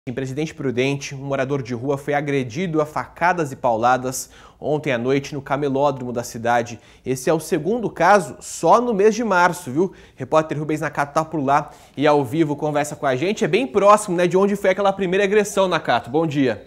Em Presidente Prudente, um morador de rua foi agredido a facadas e pauladas ontem à noite no camelódromo da cidade. Esse é o segundo caso só no mês de março, viu? Repórter Rubens Nakato tá por lá e ao vivo conversa com a gente. É bem próximo, né, de onde foi aquela primeira agressão, Nakato. Bom dia.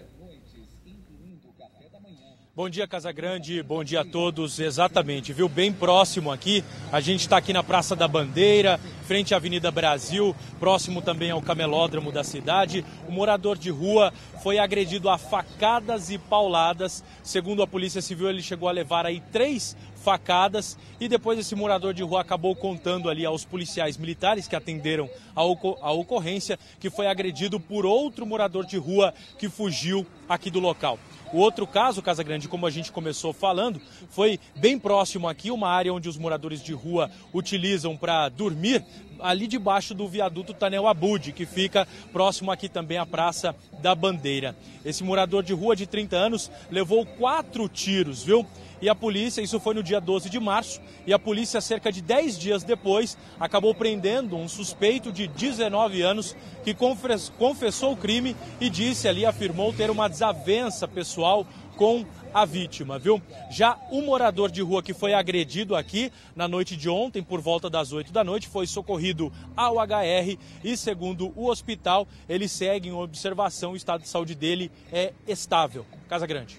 Bom dia, Casagrande, bom dia a todos. Exatamente, viu? Bem próximo aqui. A gente está aqui na Praça da Bandeira, frente à Avenida Brasil, próximo também ao camelódromo da cidade. O morador de rua foi agredido a facadas e pauladas. Segundo a Polícia Civil, ele chegou a levar aí 3 facadas e depois esse morador de rua acabou contando ali aos policiais militares que atenderam a ocorrência que foi agredido por outro morador de rua que fugiu aqui do local. O outro caso, Casagrande, como a gente começou falando, foi bem próximo aqui, uma área onde os moradores de rua utilizam para dormir, ali debaixo do viaduto Tanel Abud, que fica próximo aqui também à Praça da Bandeira. Esse morador de rua de 30 anos levou 4 tiros, viu? E a polícia, isso foi no dia 12 de março, e a polícia, cerca de 10 dias depois, acabou prendendo um suspeito de 19 anos que confessou o crime e afirmou ter uma desavença pessoal com a vítima, viu? Já o morador de rua que foi agredido aqui na noite de ontem, por volta das 8 da noite, foi socorrido ao HR e, segundo o hospital, ele segue em observação, o estado de saúde dele é estável. Casagrande.